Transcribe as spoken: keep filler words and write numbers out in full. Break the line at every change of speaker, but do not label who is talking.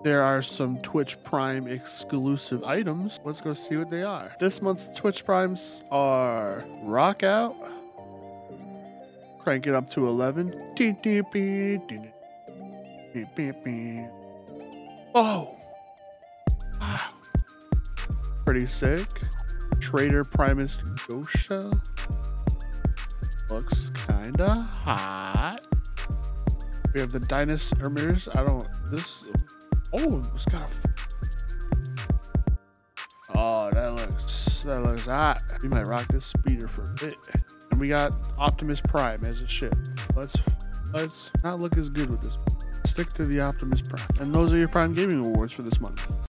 There are some Twitch Prime exclusive items. Let's go see what they are. This month's Twitch Primes are Rock Out. Crank it up to eleven. Oh! Wow. Pretty sick. Trader Primus Gosha. Looks kinda hot. We have the Dinosaurs. I don't. This. Oh, it's got a. Oh, that looks. That looks hot. We might rock this speeder for a bit. And we got Optimus Prime as a ship. Let's. Let's not look as good with this. Stick to the Optimus Prime. And those are your Prime Gaming Awards for this month.